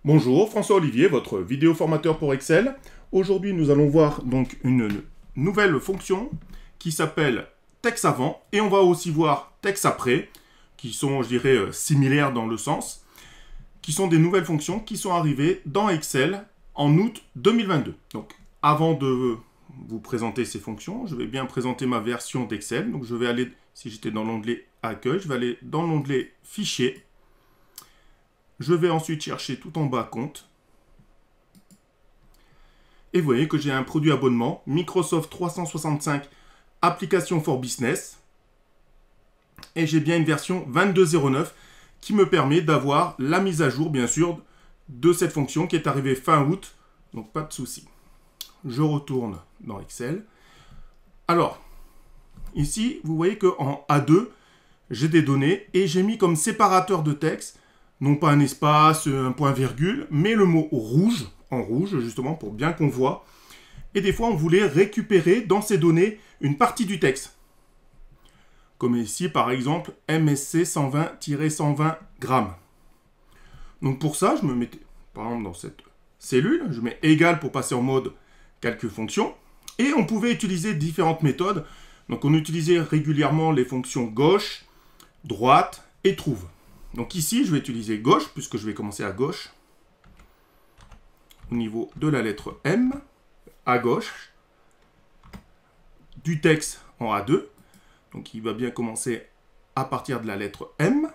Bonjour, François Olivier, votre vidéo formateur pour Excel. Aujourd'hui, nous allons voir donc une nouvelle fonction qui s'appelle texte avant et on va aussi voir texte après, qui sont, je dirais, similaires dans le sens, qui sont des nouvelles fonctions qui sont arrivées dans Excel en août 2022. Donc, avant de vous présenter ces fonctions, je vais bien présenter ma version d'Excel. Donc, je vais aller, si j'étais dans l'onglet Accueil, je vais aller dans l'onglet Fichier. Je vais ensuite chercher tout en bas Compte. Et vous voyez que j'ai un produit abonnement, Microsoft 365 Application for Business. Et j'ai bien une version 22.09 qui me permet d'avoir la mise à jour, bien sûr, de cette fonction qui est arrivée fin août. Donc, pas de souci. Je retourne dans Excel. Alors, ici, vous voyez qu'en A2, j'ai des données et j'ai mis comme séparateur de texte non pas un espace, un point-virgule, mais le mot rouge, en rouge, justement, pour bien qu'on voit. Et des fois, on voulait récupérer dans ces données une partie du texte. Comme ici, par exemple, MSC 120-120 grammes. Donc pour ça, je me mets, par exemple, dans cette cellule, je mets égal pour passer en mode calcul fonction. Et on pouvait utiliser différentes méthodes. Donc on utilisait régulièrement les fonctions gauche, droite et trouve. Donc ici, je vais utiliser gauche, puisque je vais commencer à gauche. Au niveau de la lettre M, à gauche. Du texte en A2. Donc il va bien commencer à partir de la lettre M.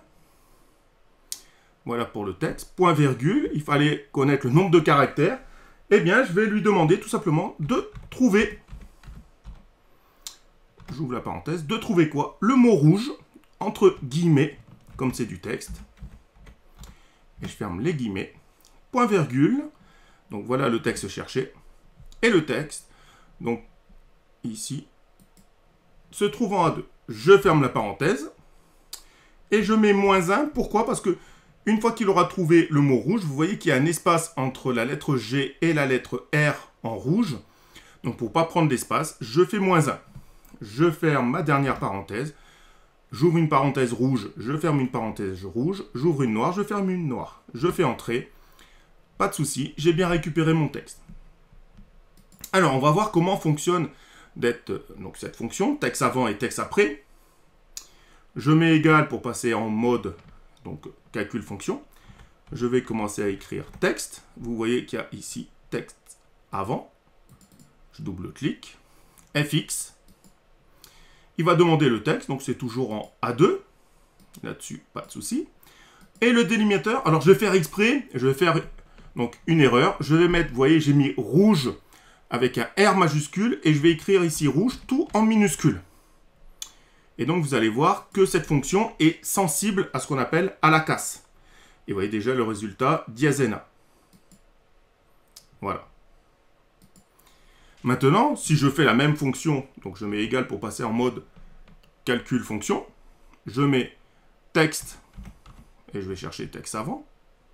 Voilà pour le texte. Point virgule, il fallait connaître le nombre de caractères. Eh bien, je vais lui demander tout simplement de trouver. J'ouvre la parenthèse. De trouver quoi? Le mot rouge, entre guillemets. Comme c'est du texte. Et je ferme les guillemets. Point virgule. Donc voilà le texte cherché. Et le texte, donc ici, se trouve en A2. Je ferme la parenthèse. Et je mets -1. Pourquoi? Parce que une fois qu'il aura trouvé le mot rouge, vous voyez qu'il y a un espace entre la lettre G et la lettre R en rouge. Donc pour ne pas prendre d'espace, je fais -1. Je ferme ma dernière parenthèse. J'ouvre une parenthèse rouge, je ferme une parenthèse rouge, j'ouvre une noire, je ferme une noire. Je fais entrer. Pas de souci, j'ai bien récupéré mon texte. Alors, on va voir comment fonctionne donc cette fonction, texte avant et texte après. Je mets égal pour passer en mode donc calcul fonction. Je vais commencer à écrire texte. Vous voyez qu'il y a ici texte avant. Je double-clique. FX. Il va demander le texte, donc c'est toujours en A2. Là-dessus, pas de souci. Et le délimitateur, alors je vais faire exprès, je vais faire donc une erreur. Je vais mettre, vous voyez, j'ai mis rouge avec un R majuscule et je vais écrire ici rouge, tout en minuscule. Et donc vous allez voir que cette fonction est sensible à ce qu'on appelle à la casse. Et vous voyez déjà le résultat diaséna. Voilà. Maintenant, si je fais la même fonction, donc je mets égal pour passer en mode calcul fonction, je mets texte, et je vais chercher texte avant.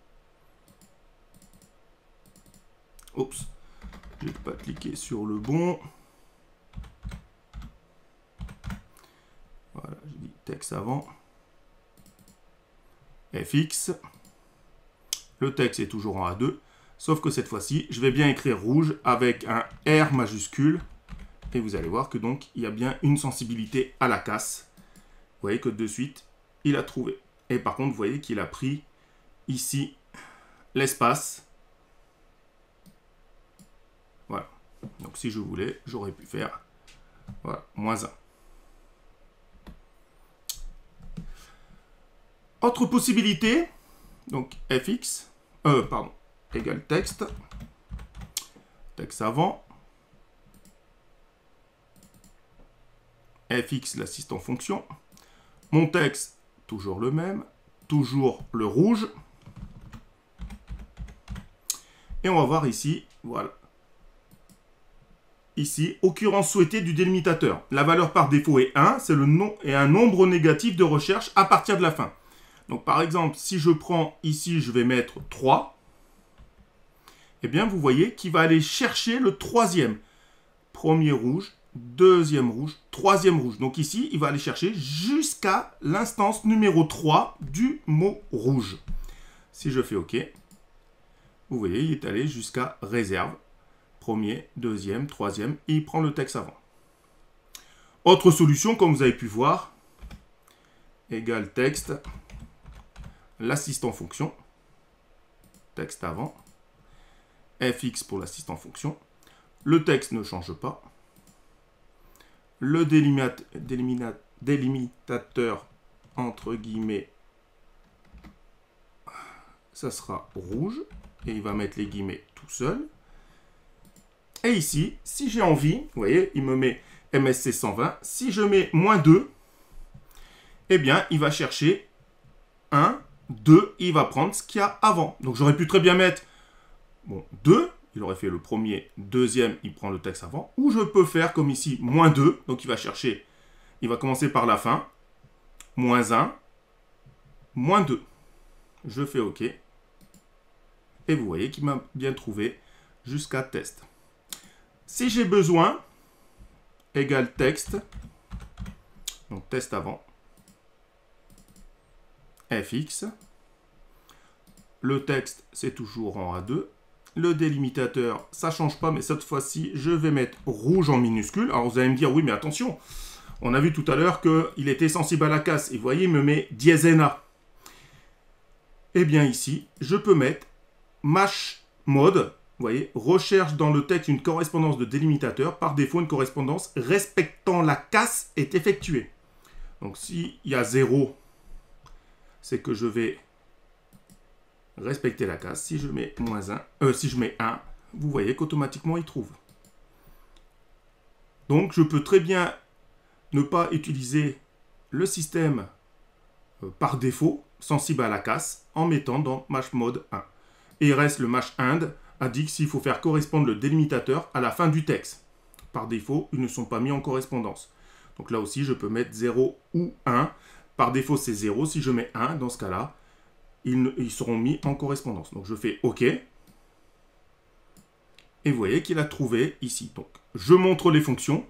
Oups, je n'ai pas cliqué sur le bon. Voilà, j'ai dit texte avant. FX. Le texte est toujours en A2. Sauf que cette fois-ci, je vais bien écrire rouge avec un R majuscule. Et vous allez voir que donc, il y a bien une sensibilité à la casse. Vous voyez que de suite, il a trouvé. Et par contre, vous voyez qu'il a pris ici l'espace. Voilà. Donc si je voulais, j'aurais pu faire voilà, -1. Autre possibilité, donc FX, égal texte, texte avant, FX l'assistant fonction, mon texte toujours le même, toujours le rouge, et on va voir ici, voilà, ici, occurrence souhaitée du délimitateur. La valeur par défaut est 1, c'est le nom et un nombre négatif de recherche à partir de la fin. Donc par exemple, si je prends ici, je vais mettre 3, eh bien, vous voyez qu'il va aller chercher le troisième. Premier rouge, deuxième rouge, troisième rouge. Donc ici, il va aller chercher jusqu'à l'instance numéro 3 du mot rouge. Si je fais OK, Vous voyez, il est allé jusqu'à réserve. Premier, deuxième, troisième, et il prend le texte avant. Autre solution, comme vous avez pu voir, égale texte, l'assistant fonction, texte avant, fx pour l'assistant fonction. Le texte ne change pas. Le délimitateur, entre guillemets, ça sera rouge. Et il va mettre les guillemets tout seul. Et ici, si j'ai envie, vous voyez, il me met MSC 120. Si je mets -2, eh bien, il va chercher 1, 2, il va prendre ce qu'il y a avant. Donc, j'aurais pu très bien mettre, bon, 2, il aurait fait le premier, deuxième, il prend le texte avant. Ou je peux faire comme ici, -2, donc il va chercher, il va commencer par la fin, -1, -2. Je fais OK. Et vous voyez qu'il m'a bien trouvé jusqu'à test. Si j'ai besoin, égale texte, donc test avant, fx. Le texte, c'est toujours en A2. Le délimitateur, ça ne change pas, mais cette fois-ci, je vais mettre rouge en minuscule. Alors, vous allez me dire, oui, mais attention, on a vu tout à l'heure qu'il était sensible à la casse. Et vous voyez, il me met dièse NA. Eh bien, ici, je peux mettre match mode. Vous voyez, recherche dans le texte une correspondance de délimitateur. Par défaut, une correspondance respectant la casse est effectuée. Donc, s'il y a 0, c'est que je vais respecter la casse. Si je mets si je mets 1, vous voyez qu'automatiquement, il trouve. Donc, je peux très bien ne pas utiliser le système par défaut, sensible à la casse, en mettant dans match mode 1. Et il reste le match end, indique s'il faut faire correspondre le délimitateur à la fin du texte. Par défaut, ils ne sont pas mis en correspondance. Donc là aussi, je peux mettre 0 ou 1. Par défaut, c'est 0. Si je mets 1, dans ce cas-là, ils seront mis en correspondance. Donc je fais OK. Et vous voyez qu'il a trouvé ici. Donc je montre les fonctions.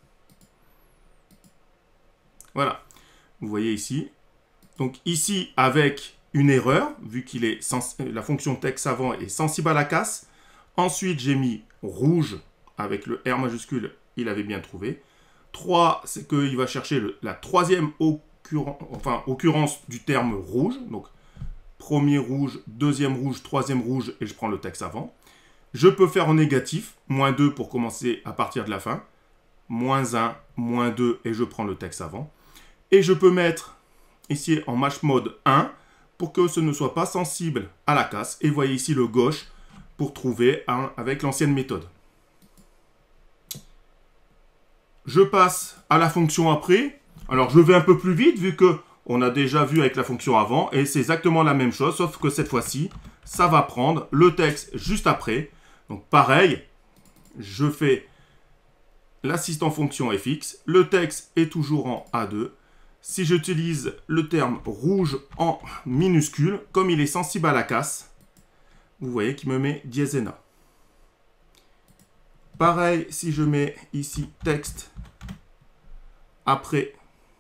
Voilà. Vous voyez ici. Donc ici, avec une erreur, vu qu'il est la fonction texte avant est sensible à la casse. Ensuite, j'ai mis rouge avec le R majuscule, il avait bien trouvé. 3, c'est qu'il va chercher la troisième occurrence du terme rouge. Donc, premier rouge, deuxième rouge, troisième rouge, et je prends le texte avant. Je peux faire en négatif, -2 pour commencer à partir de la fin. -1, -2, et je prends le texte avant. Et je peux mettre ici en match mode 1 pour que ce ne soit pas sensible à la casse. Et vous voyez ici le gauche pour trouver avec l'ancienne méthode. Je passe à la fonction après. Alors, je vais un peu plus vite vu qu'on a déjà vu avec la fonction avant. Et c'est exactement la même chose, sauf que cette fois-ci, ça va prendre le texte juste après. Donc, pareil, je fais l'assistant fonction fx. Le texte est toujours en A2. Si j'utilise le terme rouge en minuscule, comme il est sensible à la casse, vous voyez qu'il me met dièse NA. Pareil, si je mets ici texte après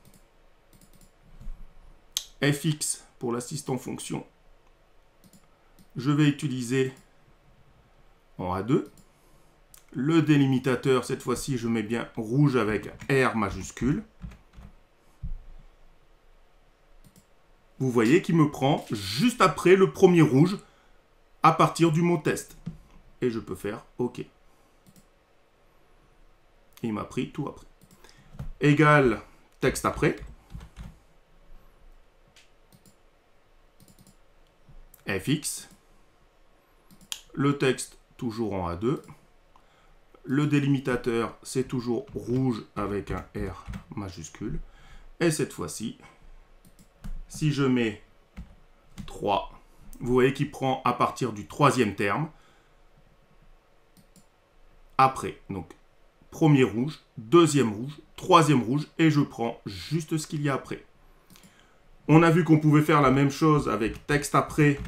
fx pour l'assistant fonction, je vais utiliser en A2. Le délimitateur, cette fois-ci, je mets bien rouge avec R majuscule. Vous voyez qu'il me prend juste après le premier rouge à partir du mot test. Et je peux faire OK. Il m'a pris tout après. Égal texte après. fx. Le texte toujours en A2. Le délimitateur, c'est toujours rouge avec un R majuscule. Et cette fois-ci, si je mets 3, vous voyez qu'il prend à partir du troisième terme. Après, donc, premier rouge, deuxième rouge, troisième rouge, et je prends juste ce qu'il y a après. On a vu qu'on pouvait faire la même chose avec texte après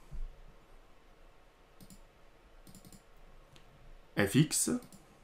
fx.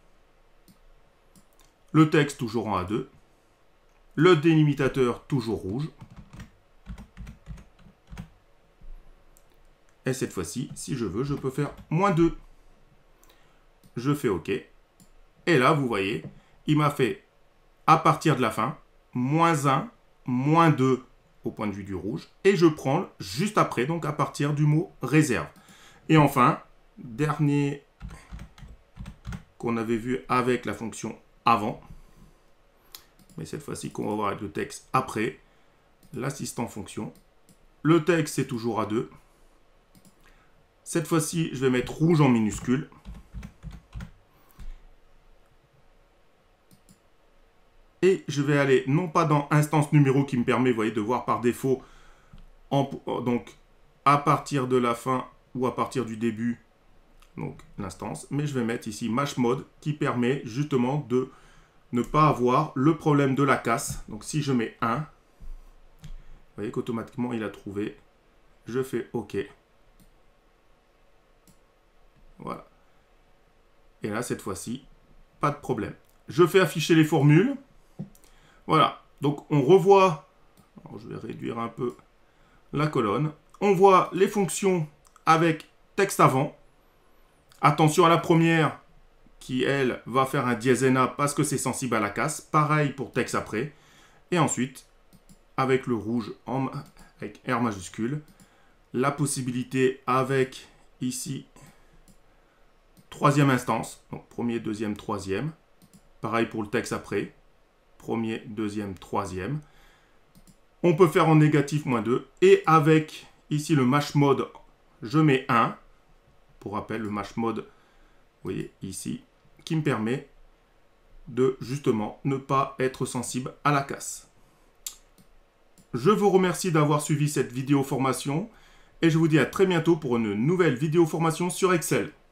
Le texte toujours en A2. Le délimitateur toujours rouge. Et cette fois-ci, si je veux, je peux faire -2. Je fais OK. Et là, vous voyez, il m'a fait, à partir de la fin, -1, -2 au point de vue du rouge. Et je prends juste après, donc à partir du mot réserve. Et enfin, dernier qu'on avait vu avec la fonction avant. Mais cette fois-ci, qu'on va voir avec le texte après. L'assistant fonction. Le texte, c'est toujours A2. Cette fois-ci, je vais mettre rouge en minuscule. Et je vais aller, non pas dans instance numéro qui me permet, vous voyez, de voir par défaut, donc à partir de la fin ou à partir du début, donc l'instance, mais je vais mettre ici Match Mode qui permet justement de ne pas avoir le problème de la casse. Donc si je mets 1, vous voyez qu'automatiquement il a trouvé. Je fais OK. Voilà. Et là, cette fois-ci, pas de problème. Je fais afficher les formules. Voilà. Donc on revoit, alors je vais réduire un peu la colonne. On voit les fonctions avec texte avant. Attention à la première qui, elle, va faire un diésena parce que c'est sensible à la casse. Pareil pour texte après. Et ensuite, avec le rouge, avec R majuscule, la possibilité avec, ici, troisième instance. Donc, premier, deuxième, troisième. Pareil pour le texte après. Premier, deuxième, troisième. On peut faire en négatif -2. Et avec, ici, le match mode, je mets 1. Pour rappel, le match mode, vous voyez, ici, qui me permet de, justement, ne pas être sensible à la casse. Je vous remercie d'avoir suivi cette vidéo formation et je vous dis à très bientôt pour une nouvelle vidéo formation sur Excel.